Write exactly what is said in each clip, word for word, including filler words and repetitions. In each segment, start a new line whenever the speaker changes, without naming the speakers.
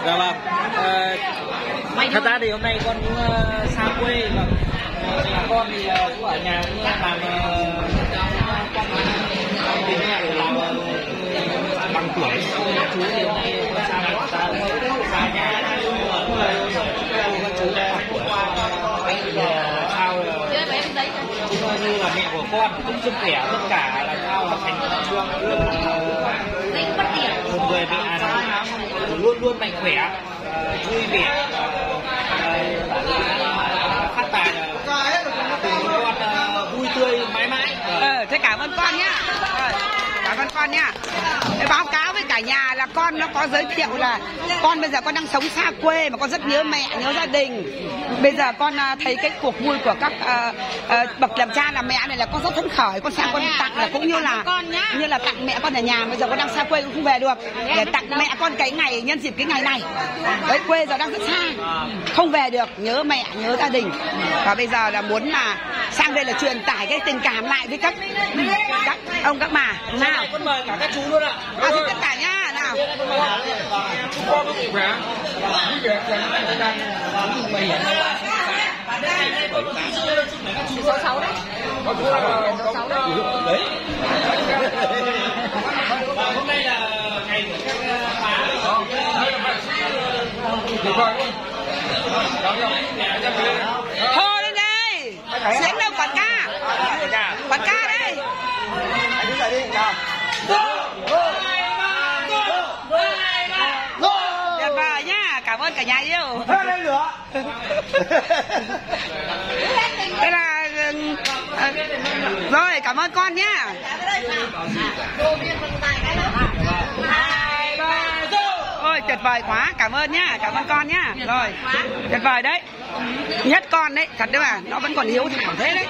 Dạ vâng. À, thật ra thì hôm nay con cũng uh, xa quê và uh, con thì uh, cũng ở nhà cũng làm uh, bố mẹ làm uh, bằng tuổi chú thì hôm nay con xa nhà xa xa nhà các chú bằng tuổi sao cũng như là mẹ của con cũng sức khỏe tất cả là sao là thành một người mẹ là luôn luôn mạnh khỏe, vui vẻ, phát tài cùng con vui tươi mãi mãi.
Ờ, thế cảm ơn con nhá. Rồi, cảm ơn con nhá. Để báo cáo với cả nhà là con nó có giới thiệu là con bây giờ con đang sống xa quê mà con rất nhớ mẹ, nhớ gia đình. Bây giờ con thấy cái cuộc vui của các uh, uh, bậc làm cha làm mẹ này là con rất phấn khởi. Con sang con tặng là cũng như là như là tặng mẹ con ở nhà. Bây giờ con đang xa quê con không về được để tặng mẹ con cái ngày nhân dịp cái ngày này. Đấy, quê giờ đang rất xa, không về được, nhớ mẹ, nhớ gia đình. Và bây giờ là muốn là sang đây là truyền tải cái tình cảm lại với các các ông các bà. Nào,
con mời cả các chú luôn ạ.
À, thì tất cả nhá, nào.
Chúc con có khỏe, vui vẻ,
Số sáu đấy. Số sáu đấy.
Đấy. Hôm nay là ngày của các bà.
Thôi lên đây. Diễn đâu quán ca. Quán ca đây.
Anh đứng lại đi, nào.
Tuyệt vời nhá, cảm ơn cả nhà yêu.
Lên nữa.
Thế là à, rồi, cảm ơn con nhá. Ôi tuyệt vời quá, cảm ơn nhá, cảm ơn con nhá. Rồi, tuyệt vời đấy. Nhất con đấy, thật đấy mà, nó vẫn còn hiếu thảo thế đấy.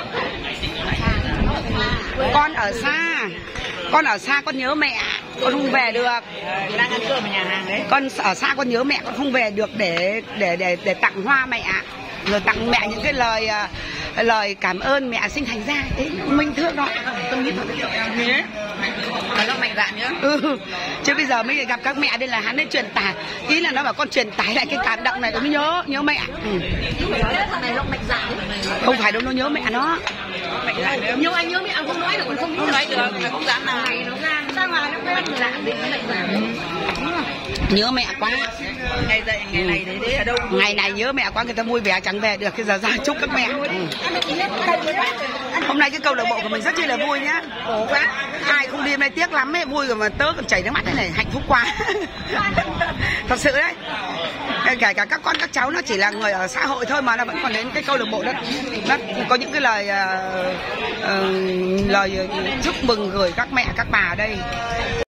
Con ở xa, con ở xa con nhớ mẹ, con không về được.
Đang ăn cơm ở nhà hàng đấy.
Con ở xa con nhớ mẹ, con không về được để để để để tặng hoa mẹ, rồi tặng mẹ những cái lời lời cảm ơn mẹ sinh thành ra. Đấy, mình thương đó.
Tâm lý của em nhé. Mà nó mạnh dạn nhá.
Ừ. Chứ bây giờ mới gặp các mẹ đây là hắn ấy truyền tải, ý là nó bảo con truyền tải lại cái cảm động này, nó mới nhớ nhớ mẹ. Ừ.
Thằng này nó mạnh dạn.
Không phải đâu, nó nhớ mẹ nó.
Mạnh dạn nữa. Nhưng anh nhớ mẹ không nói được, còn không không nói được, là không dám nào. Này nó ra, ra ngoài nó quen dạn thì nó mạnh dạn.
Nhớ mẹ quá.
Ngày dậy ngày này đấy đấy ở đâu?
Ngày này nhớ mẹ quá, người ta vui vẻ chẳng về được, cái giờ ra chúc các mẹ. Ừ. Hôm nay cái câu lạc bộ của mình rất chi là vui nhá.
Khổ quá.
Ai không đi hôm nay tiếc lắm ấy, vui rồi mà tớ còn chảy nước mắt thế này, hạnh phúc quá. Thật sự đấy. Kể cả các con các cháu nó chỉ là người ở xã hội thôi mà nó vẫn còn đến cái câu lạc bộ đó, nó có những cái lời uh, uh, lời chúc mừng gửi các mẹ các bà ở đây.